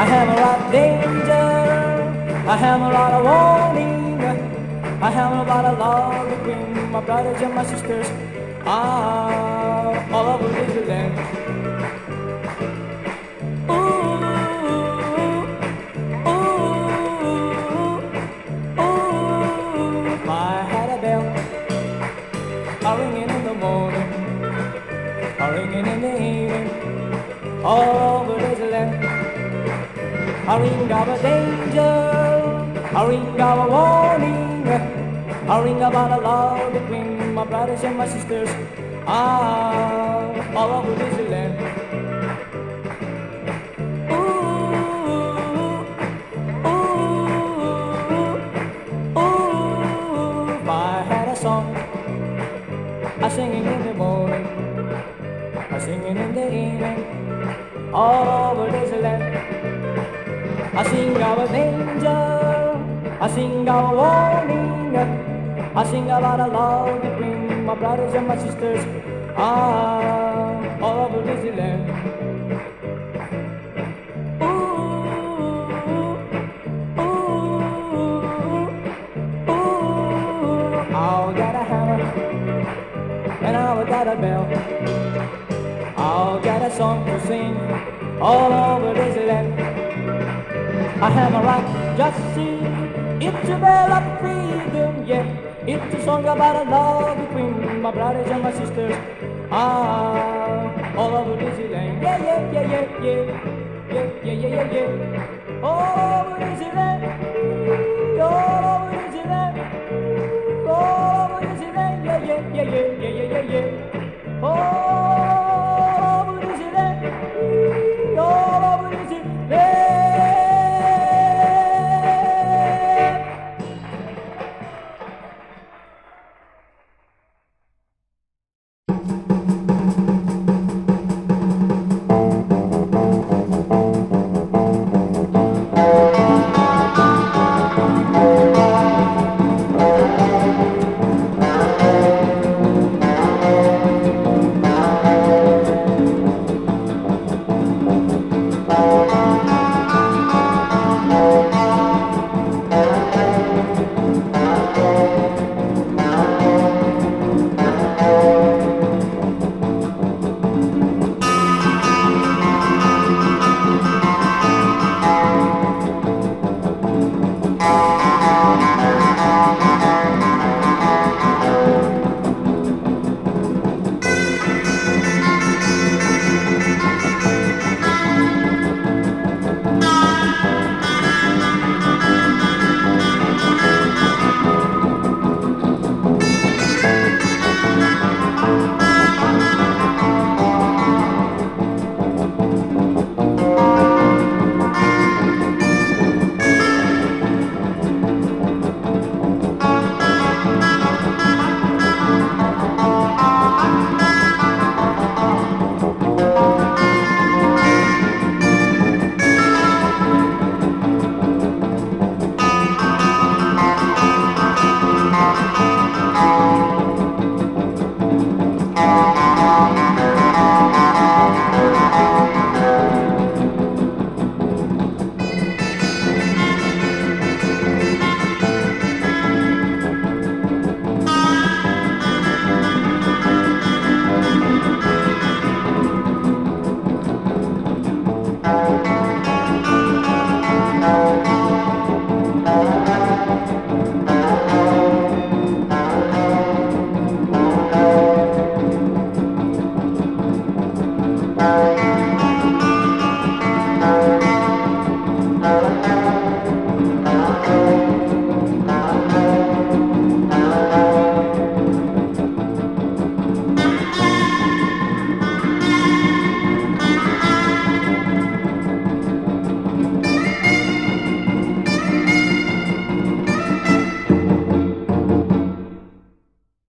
I have a lot of danger, I have a lot of warning, I have a lot of love between my brothers and my sisters, all over this land. I had a bell, a ringing in the morning, a ringing in the evening, all over this land. A ring of a danger, a ring of a warning, a ring about a love between my brothers and my sisters, all over this land. If I had a song, I singing in the morning, I singing in the evening, all over this land. I sing of a danger, I sing of a warning, I sing about a love between my brothers and my sisters, all over this land. I'll get a hammer, and I'll get a bell, I'll get a song to sing, all over this land. I have a right, just see, it's a bell of freedom, yeah. It's a song about a love between my brothers and my sisters, all over this land. Yeah, yeah, yeah, yeah, yeah, yeah, yeah, yeah, yeah, yeah. All over this land, all over this land, all over this land, yeah, yeah, yeah, yeah, yeah.